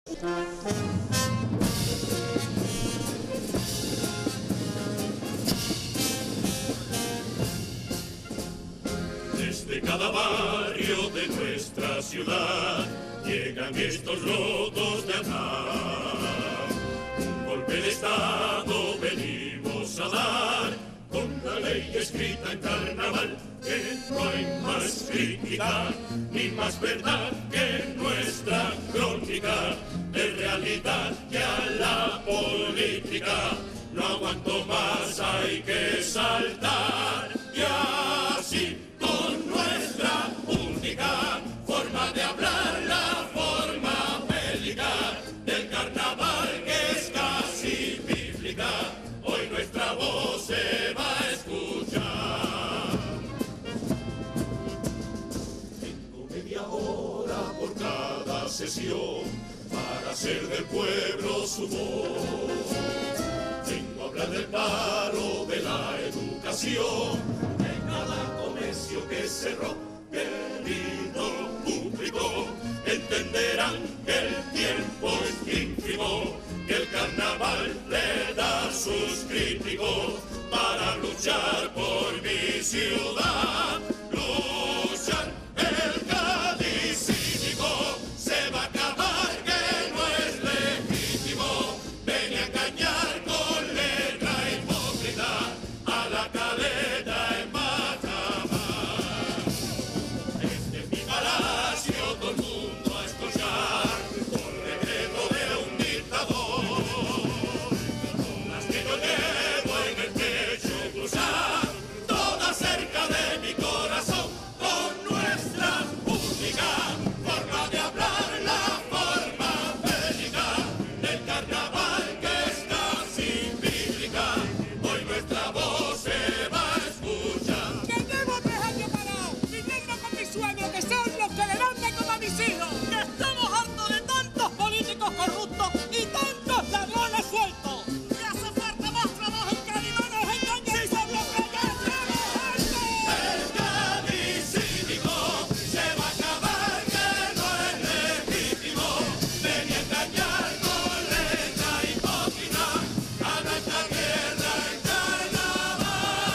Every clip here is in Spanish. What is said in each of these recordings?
Desde cada barrio de nuestra ciudad llegan estos lotos de andar. Un golpe de estado venimos a dar, con la ley escrita en carnaval, que no hay más crítica ni más verdad que nuestra crónica de realidad. Que a la política no aguanto más, hay que saltar. Y así con nuestra única forma de hablar, la forma bélica del carnaval, que es casi bíblica, hoy nuestra voz se va a escuchar. Tengo media hora por cada sesión para hacer del pueblo su voz. Vengo a hablar del paro, de la educación, de cada comercio que cerró. Querido público, entenderán que el tiempo es ínfimo, que el carnaval le da sus críticos para luchar por mi ciudad. Luchar el Cádiz cívico se va a acabar, que no es legítimo. Ven a engañar con letra hipócrita a la caleta en Machamar. Desde mi palacio todo el mundo a escuchar por decreto de un dictador las que yo llevo en el pecho cruzar, todas cerca de mi corazón, con nuestra única forma de hablar, la forma bélica del carnaval, que es casi bíblica, hoy nuestra voz se va a escuchar. Que llevo 3 años parado, viviendo con mis sueños, que son los que le dan de comer a mis hijos. Que estamos hartos de tantos políticos corruptos y tantos ladrones sueltos. Que hace falta más trabajo en Cádiz, no nos engañen, y son los que ya estamos hartos. El Cádiz cívico se va a acabar, que no es legítimo. Ven a engañar con letra hipócrita a nuestra tierra en carnaval.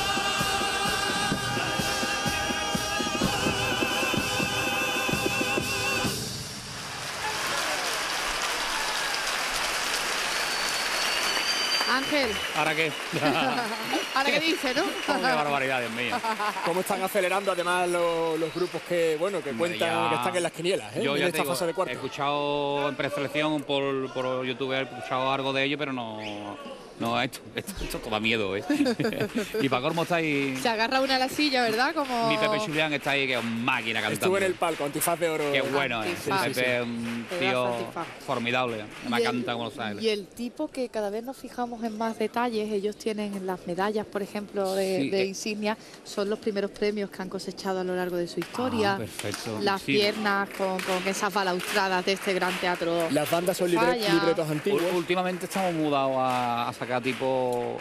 Ángel, ¿Ahora qué? ¿ahora qué dice, no? ¡Qué barbaridad, Dios mío! ¿Cómo están acelerando además los grupos que cuentan, ya- que están en las quinielas, Yo en ya esta te digo, fase de he cuartos? escuchado en preselección por YouTube, he escuchado algo de ello, pero no, esto da miedo, ¿eh? Y para colmo está ahí, Se agarra una a la silla, ¿verdad? Como... mi Pepe Julián está ahí, que es máquina cantando. Estuve en el palco, antifaz de oro. Qué bueno, ¿eh? Antifaz. Pepe es un Pedazo tío antifaz. formidable, me Y el- encanta como lo sabe. Y el tipo que cada vez nos fijamos en más detalles, ellos tienen las medallas, por ejemplo, Sí, de insignia, son los primeros premios que han cosechado a lo largo de su historia. Ah, perfecto. Las Sí. piernas con esas balaustradas de este gran teatro. Las bandas son Falla. libretos antiguos. Últimamente estamos mudados a sacar tipo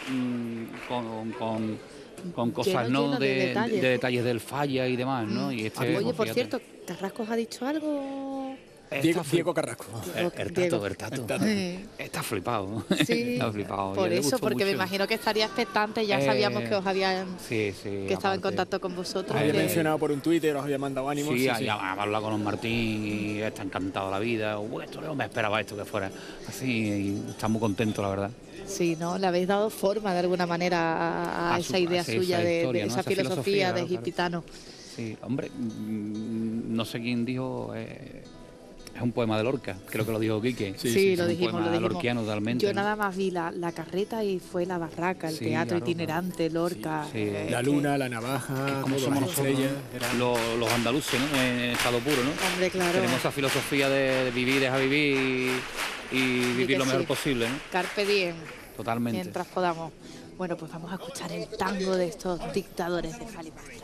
con cosas, Lleno, ¿no? lleno de detalles. de detalles del falla y demás, ¿no? Y este, Oye, por fíjate. cierto, ¿Carrasco ha dicho algo? Diego Carrasco. El tato. Eh, Está flipado. Sí, Está flipado. por Y a él le eso, gustó porque me mucho. imagino que estaría expectante, ya sabíamos que os habían, Sí, que estaba en aparte. contacto con vosotros. Había que- mencionado por un Twitter, os había mandado ánimos. Sí, ya hemos hablado con don Martín y está encantado de la vida. Esto no me esperaba esto que fuera así y está muy contento, la verdad. Sí, ¿no? Le habéis dado forma de alguna manera a esa idea esa suya de historia, ¿no? esa Esa filosofía de claro, claro. Gipitano. Sí, hombre, no sé quién dijo, es un poema de Lorca, creo que lo dijo Quique. Sí, es lo un dijimos, poema lo dijimos. lorquiano totalmente. Yo ¿no? nada más vi la carreta y fue la barraca, el Sí, teatro claro, itinerante, Lorca. Sí, sí. La luna, la navaja, Como todo, somos las nosotros, estrellas. ¿no? Era- los andaluces, ¿no? En estado puro, ¿no? Hombre, claro. Tenemos esa filosofía de vivir, deja vivir y vivir que lo mejor sí. posible, ¿no? Carpe diem, Totalmente. mientras podamos. Bueno, pues vamos a escuchar el tango de estos dictadores de Fali Pastrana.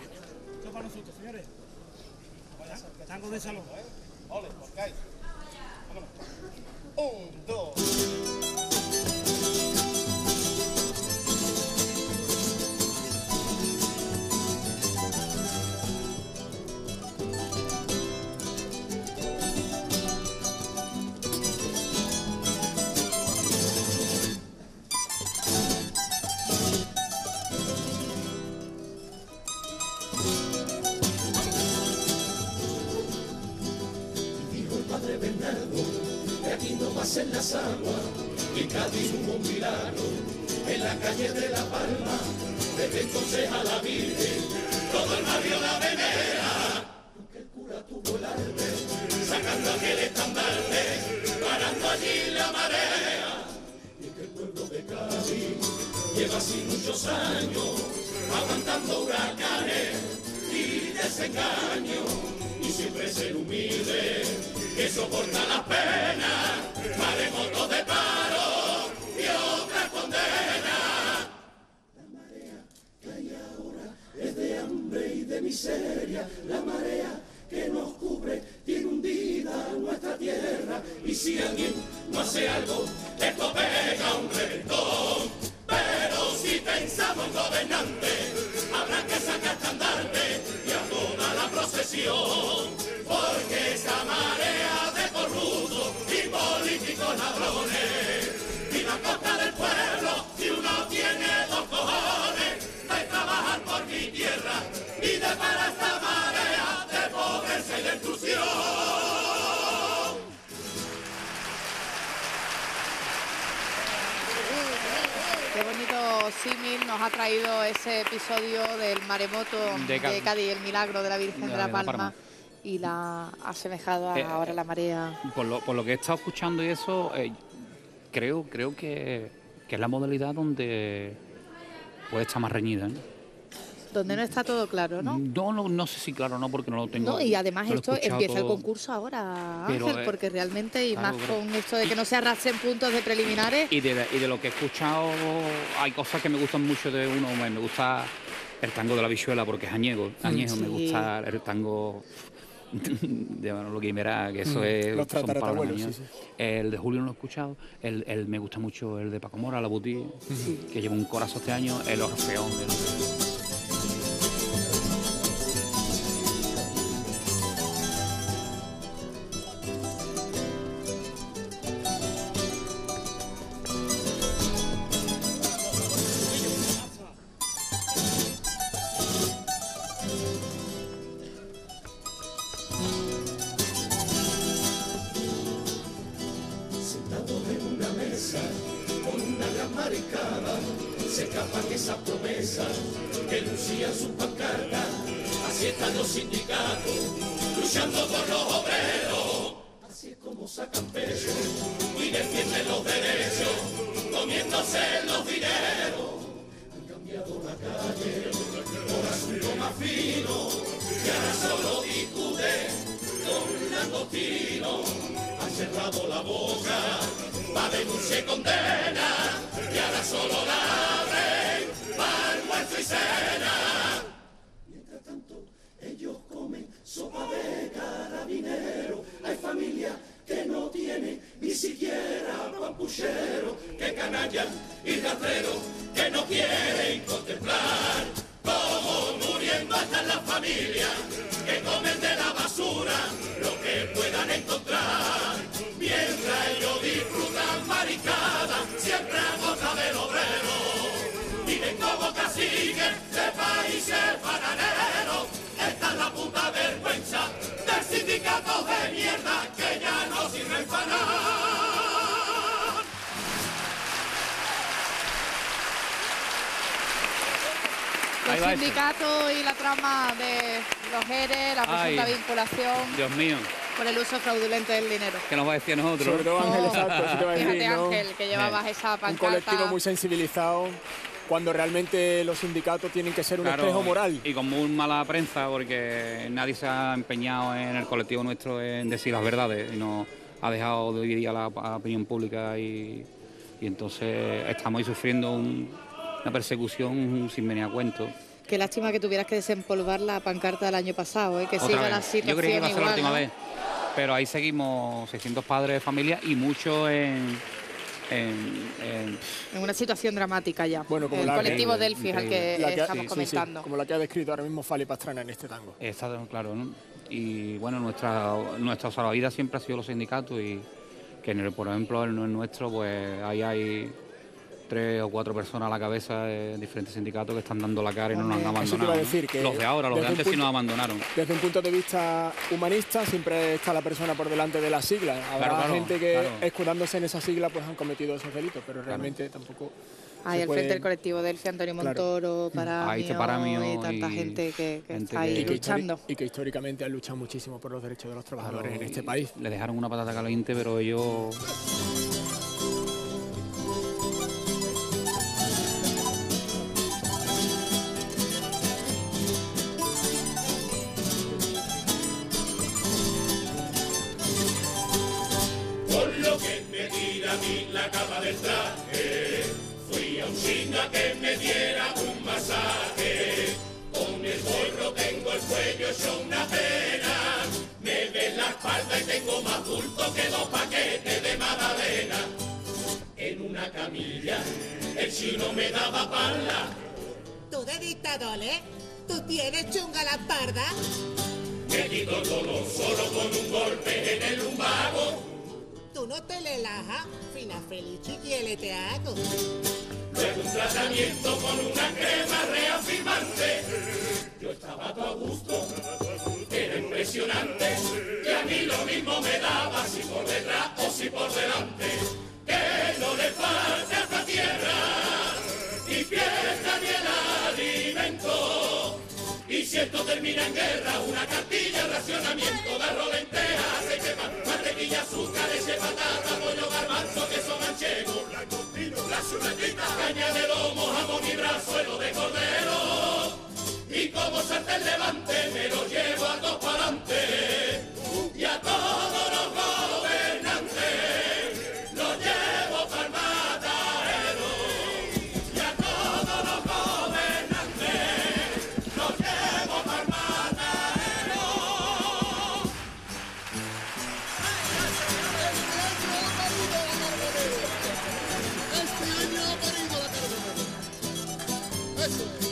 Tango de salón. en las aguas, y en Cádiz hubo un milagro, en la calle de La Palma, desde entonces a la Virgen, todo el barrio la venera, porque el cura tuvo el arte, sacando aquel estandarte, parando allí la marea, y que el pueblo de Cádiz lleva así muchos años, aguantando huracanes y desengaños, y siempre ser humilde, que soporta las penas, maremotos de paro y otra condena. La marea que hay ahora es de hambre y de miseria, la marea que nos cubre tiene hundida nuestra tierra, y si alguien no hace algo, esto pega un reventón. Pero si pensamos en gobernantes, habrá que sacar estandarte y a toda la procesión, porque esa marea de corruptos y políticos ladrones, y la costa del pueblo, si uno tiene dos cojones, de trabajar por mi tierra y de parar esta marea de pobreza y de exclusión. Qué bonito símil nos ha traído ese episodio del maremoto de Cádiz, el milagro de la Virgen de la Palma, y la ha asemejado a ahora la marea. Por lo que he estado escuchando y eso, creo que es la modalidad donde puede estar más reñida, ¿no? Donde no está todo claro, ¿no? No sé si claro o no, porque no lo tengo. No, y además no esto empieza todo. El concurso ahora, Ángel, Pero, porque realmente, y claro, más con esto de que no se arrasen puntos de preliminares. Y de lo que he escuchado, hay cosas que me gustan mucho de uno. Me gusta el tango de la Bichuela porque es añejo. Sí. Me gusta el tango de Manolo Guimerá, que eso es... Los son palabras tatarabuelos, añejas. sí. El de Julio no lo he escuchado. Me gusta mucho el de Paco Mora, La Butí, que lleva un corazón este año. El Orfeón de Sentados en una mesa, con una gran maricada, se escapan esas promesas que lucían sus pancartas. Así están los sindicatos, luchando por los obreros. Así es como sacan peso y defienden los derechos, comiéndose los dineros. Han cambiado la calle por asuntos más finos, y ahora solo discuten con langostinos. Han cerrado la boca pa' denuncia y condena, y ahora solo la abren para almuerzo y cena. Mientras tanto, ellos comen sopa de carabinero. Hay familias que no tienen ni siquiera pan puchero, que canalla y rastrero que no quieren contemplar cómo muriendo están las familias que comen de la basura lo que puedan encontrar, mientras ellos disfrutan maricadas siempre a costa del obrero. Viven como caciques de países bananeros. Esta es la puta vergüenza de sindicatos de mierda que ya no sirven para nada. Los sindicatos y la trama de los ERE, la presunta vinculación Dios mío, por el uso fraudulento del dinero. ¿qué nos va a decir a nosotros? Sobre todo Ángel, exacto, eso te va a decir, Fíjate, ¿no? Ángel, que llevabas esa Un pancarta. colectivo muy sensibilizado, cuando realmente los sindicatos tienen que ser un Claro, espejo moral. y con muy mala prensa, porque nadie se ha empeñado en el colectivo nuestro en decir las verdades, y nos ha dejado de dividir a la opinión pública, y entonces estamos ahí sufriendo una persecución sin venir a cuento. Qué lástima que tuvieras que desempolvar la pancarta del año pasado, que Otra siga vez. la situación Yo creí que iba a ser igual, la última ¿no? vez, pero ahí seguimos 600 padres de familia y muchos en En una situación dramática ya. Bueno, como el la colectivo que- Delphi al que La que- estamos sí, sí, comentando. como la que ha descrito ahora mismo Fali Pastrana en este tango. Está claro, ¿no? Y bueno, nuestra salvavidas siempre ha sido los sindicatos, y que por ejemplo en el nuestro pues ahí hay 3 o 4 personas a la cabeza de diferentes sindicatos que están dando la cara y no nos han abandonado. Eso te iba a decir, que los de ahora, los de antes sí nos abandonaron. Desde un punto de vista humanista siempre está la persona por delante de las siglas. Habrá gente que escudándose en esa sigla pues han cometido esos delitos, pero realmente tampoco... Hay al frente del colectivo Delphi, Antonio Montoro, Paramio y tanta gente que está ahí luchando. Y que históricamente han luchado muchísimo por los derechos de los trabajadores en este país. Le dejaron una patata caliente, pero ellos... Con lo que me tira a mí la capa del traje, fui a un chinga que me diera un masaje. Con el gorro tengo el cuello hecho una pena, me ves la espalda y tengo más bulto que 2 paquetes de magdalena. En una camilla el chino me daba pala. Tú de dictador, ¿eh? ¿Tú tienes chunga la parda? Me quito el dolor solo con un golpe en el lumbago. Tú no te le lajas, fina feliz chiquiele te hago. Luego un tratamiento con una crema reafirmante. Yo estaba todo a gusto, era impresionante. Y a mí lo mismo me daba si por detrás o si por delante. Que no le falte a esta tierra ni fiesta ni el alimento. Y si esto termina en guerra, una cartilla, racionamiento de arroz, lentejas, aceite, mantequilla, azúcar, leche, patata, pollo, garbanzo, queso manchego, la chuletita, caña de lomo, jamón y brazuelo de cordero. Y como sartén levante, me lo llevo a todos para adelante. Y a todos los gobernantes los llevo para el matadero. Y a todos los gobernantes los llevo para el matadero. Este año ha parido la Carbonera. Eso es.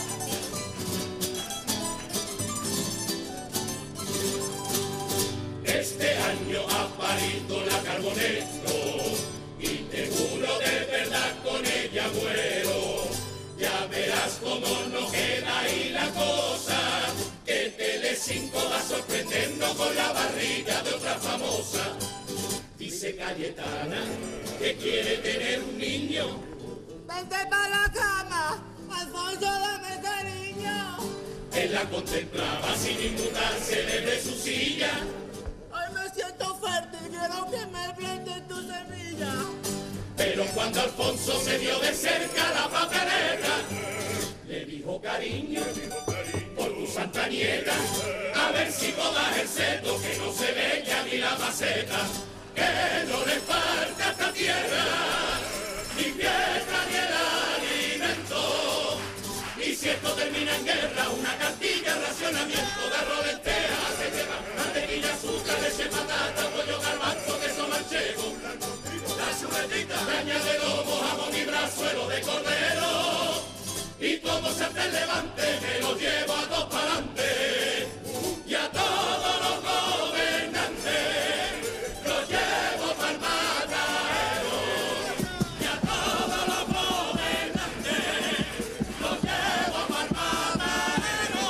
Este año ha parido la Carbonero y te juro de verdad con ella muero. Ya verás cómo no queda ahí la cosa, que Telecinco va sorprendiendo con la barriga de otra famosa. Dice Cayetana que quiere tener un niño. Vente para la cama, Alfonso, dame cariño. Él la contemplaba sin inmutarse desde su silla. Hoy me siento fuerte y quiero que me apriete tu semilla. Pero cuando Alfonso se vio de cerca la papeleta, le dijo cariño, por tu santa nieta, a ver si podas el seto, que no se ve ya ni la maceta, que no le falta a esta tierra, ni fiesta ni el alimento. Y si esto termina en guerra, una cartilla, racionamiento de arroz, lentejas, aceite, mantequilla, azúcar, leche, patata, pollo, garbanzo, queso manchego, la chuletita, caña de lomo, jamón y brazuelo de cordero. Y como sartén levante, me lo llevo a todos para adelante. Y a todos los gobernantes los llevo para el matadero. Y a todos los gobernantes los llevo para el matadero.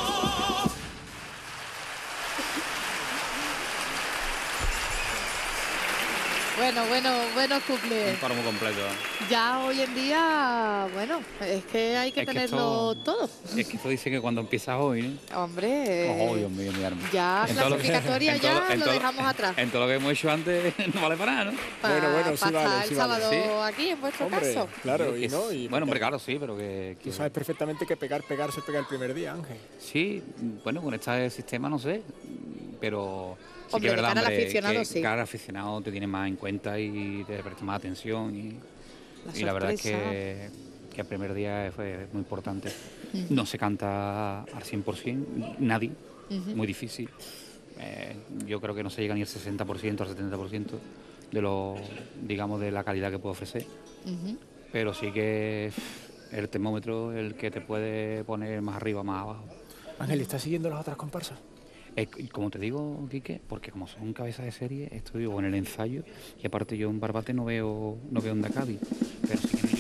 Bueno, cumple. Un paro muy completo. Ya hoy en día, bueno, es que hay que tenerlo todo. Es que esto dice que cuando empiezas hoy, ¿no? Hombre, Oh, Dios mío, mi arma. ya clasificatoria ya lo dejamos atrás. En todo lo que hemos hecho antes no vale para nada, ¿no? Bueno, sí vale, el sí sábado vale. aquí, en vuestro Hombre, caso. claro, Que y no. Y bueno, hombre, claro, sí, pero que tú sabes perfectamente que pegar se pega el primer día, Ángel. sí, bueno, con este sistema no sé, pero sí Hombre, que es verdad, de cara al hombre, aficionado, que sí. cara al aficionado te tiene más en cuenta y te presta más atención y la verdad es que el primer día fue muy importante. No se canta al 100%, nadie, muy difícil. Yo creo que no se llega ni al 60%, al 70% de lo, digamos, de la calidad que puede ofrecer. Pero sí que el termómetro el que te puede poner más arriba, más abajo. Ángel, ¿estás siguiendo las otras comparsas? Como te digo, Quique, porque como son cabezas de serie, estoy en el ensayo y aparte yo en Barbate no veo Onda Cádiz, pero sí que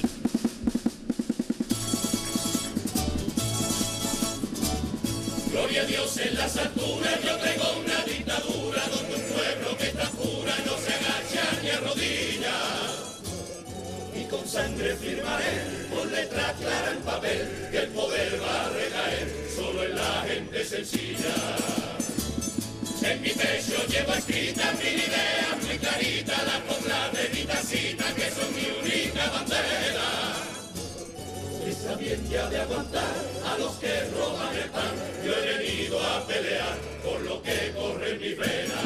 Gloria a Dios en las alturas, yo tengo una dictadura donde un pueblo que está pura no se agacha ni arrodilla. Y con sangre firmaré, con letra clara en papel, que el poder va a recaer solo en la gente sencilla. En mi pecho llevo escritas mil ideas muy claritas, las coplas de mi tacita que son mi única bandera. Está bien ya de aguantar a los que roban el pan, yo he venido a pelear por lo que corre en mi vena.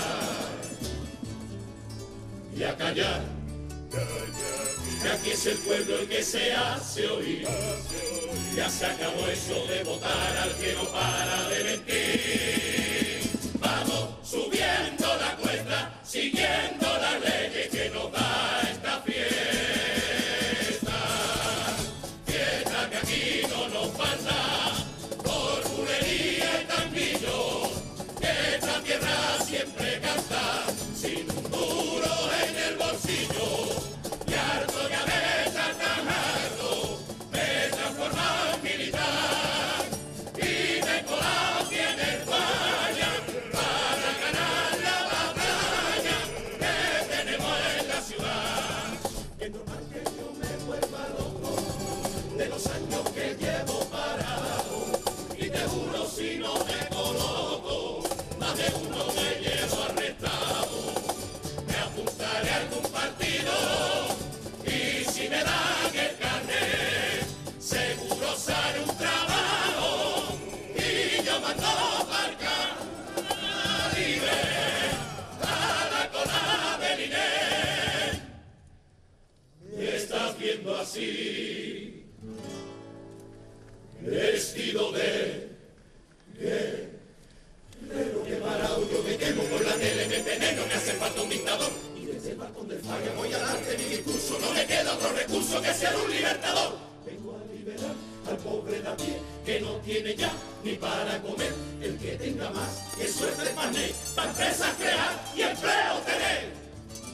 Y a callar, que aquí es el pueblo el que se hace oír. Ya se acabó eso de votar al que no para de mentir. Vamos subiendo la cuesta, siguiendo las leyes que nos da esta fiesta. Fiesta que aquí no nos falta, por bulería y tanguillo, que esta tierra siempre canta, sin un duro en el bolsillo. Y harto ya de estar tan harto, me he transformado en militar y me he colado aquí en España para ganar la batalla que tenemos en la ciudad. Es normal que yo me vuelva loco de los años que llevo parado, y te juro si no me coloco, más de uno me llevo arrestado. Me apuntaré a algún partido y si me dan el carnet, seguro sale un trabajo y yo mando para Caribe a la cola del INE. Me estás viendo así, vestido de lo que parado yo me quemo por la tele, me enveneno, me hace falta un dictador. Y desde el balcón del falla voy a darte mi discurso, no me queda otro recurso que ser un libertador. Vengo a liberar al pobre de a pie, que no tiene ya ni para comer. El que tenga más, que suerte para empresas crear y empleo tener.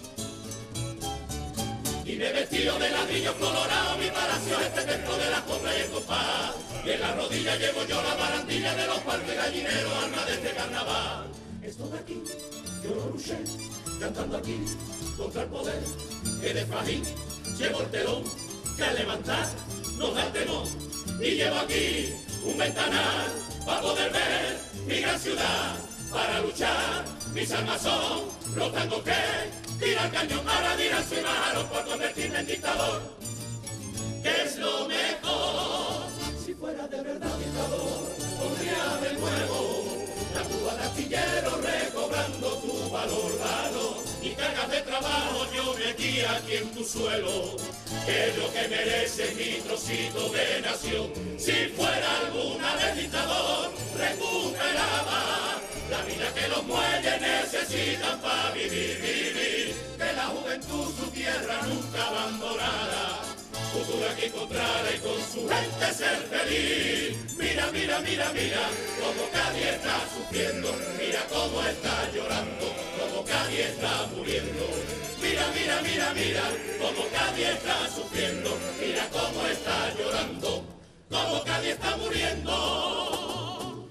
Y me he vestido de ladrillos colorados, mi palacio este dentro de la compra y el compás. Y en la rodilla llevo yo la barandilla de los parques gallineros, alma de este carnaval. Esto de aquí, yo lo luché, cantando aquí, contra el poder, que de fajín llevo el telón, que al levantar nos da el temor. Y llevo aquí un ventanal, para poder ver mi gran ciudad, para luchar, mis armas son los tangos que tira el cañón, ahora dirán soy malo por convertirme en dictador. ¿Qué es lo mejor? Si fuera de verdad dictador, pondría de nuevo la Cuba de astillero recobrando tu valor, valor. Y cargas de trabajo yo metí aquí en tu suelo, que es lo que merece mi trocito de nación. Si fuera alguna vez dictador, recuperaba la vida que los muelles necesitan para vivir, vivir. Que la juventud su tierra nunca abandonara, futuro aquí encontrara y con su gente ser feliz. Mira, mira, mira, mira, como Cádiz está sufriendo, mira cómo está llorando, como Cádiz está muriendo. Mira, mira, mira, mira, como Cádiz está sufriendo, mira cómo está llorando, como Cádiz está muriendo.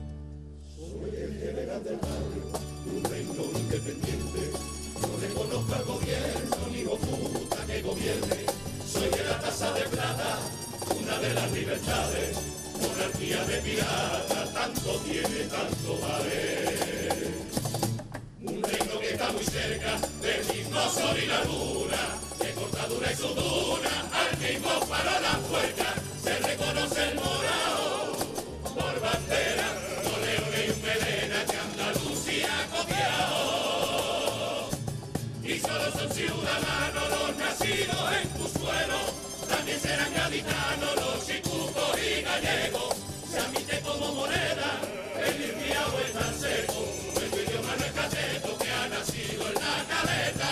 Soy el general del barrio, un reino independiente, no reconozco al gobierno ni hijo puta que gobierne. Soy de la taza de plata, una de las libertades, monarquía de pirata, tanto tiene, tanto vale. Un reino que está muy cerca del mismo sol y la luna, de cortadura y su duna, al mismo faro la puerta, se reconoce el morao por bandera, no leones y un melena que Andalucía ha copiado. Y solo son ciudadanos los nacidos en tu suelo, también serán gaditanos los chicucos y gallegos. Se admite como moneda el limpiado es tan seco, el idioma no es cateto que ha nacido en la caleta.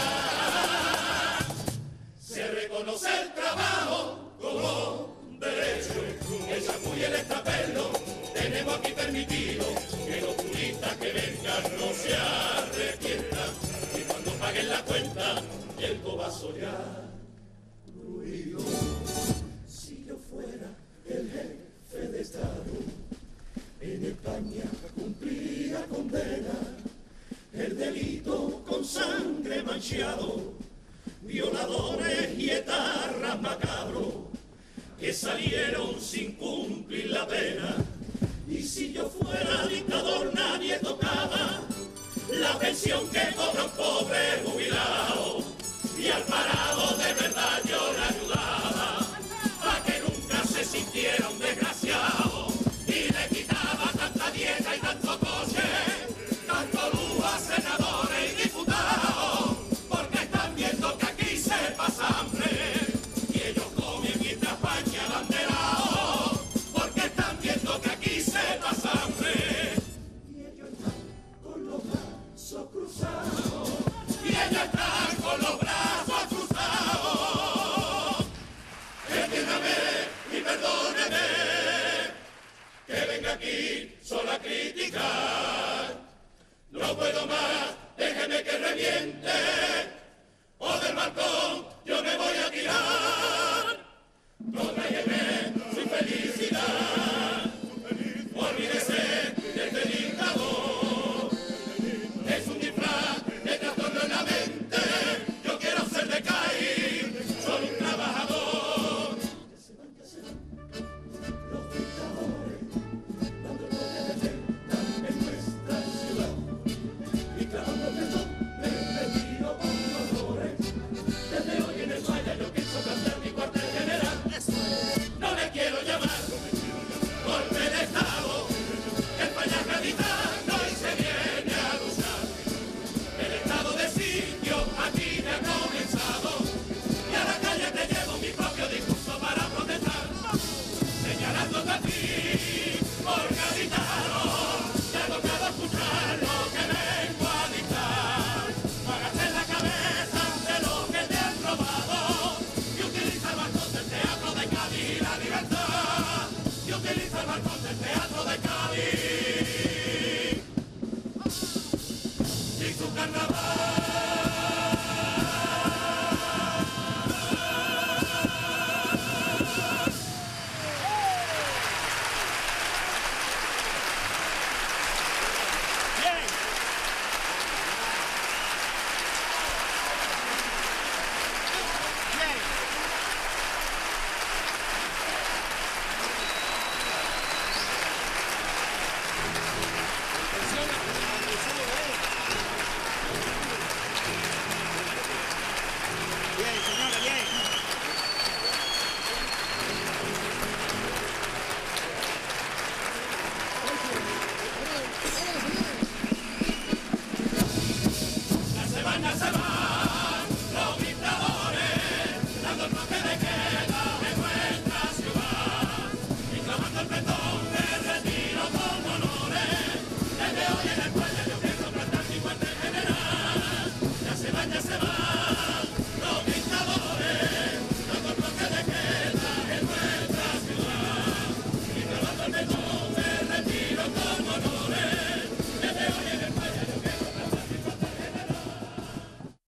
Se reconoce el trabajo como derecho, el champú y el extrapelo tenemos aquí permitido que los turistas que ven el cobazo ya ruido. Si yo fuera el jefe de Estado, en España cumplía condena, el delito con sangre manchado, violadores y etarras macabros que salieron sin cumplir la pena. Y si yo fuera dictador nadie tocaba la pensión que cobra un pobre jubilado.